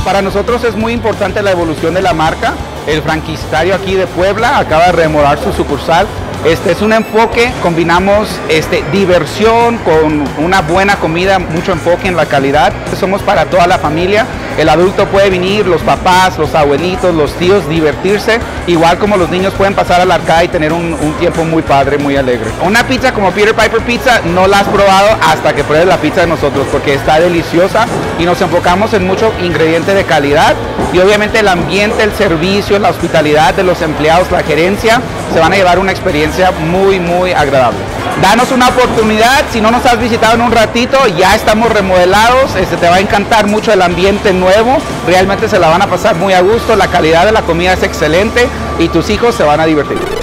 Para nosotros es muy importante la evolución de la marca. El franquiciatario aquí de Puebla acaba de remodelar su sucursal. Es un enfoque, combinamos diversión con una buena comida, mucho enfoque en la calidad. Somos para toda la familia. El adulto puede venir, los papás, los abuelitos, los tíos, divertirse, igual como los niños pueden pasar al arcade y tener un tiempo muy padre, muy alegre. Una pizza como Peter Piper Pizza no la has probado hasta que pruebes la pizza de nosotros, porque está deliciosa y nos enfocamos en mucho ingrediente de calidad y obviamente el ambiente, el servicio, la hospitalidad de los empleados, la gerencia, se van a llevar una experiencia muy agradable. Danos una oportunidad, si no nos has visitado en un ratito, ya estamos remodelados, te va a encantar mucho el ambiente nuevo, realmente se la van a pasar muy a gusto, la calidad de la comida es excelente y tus hijos se van a divertir.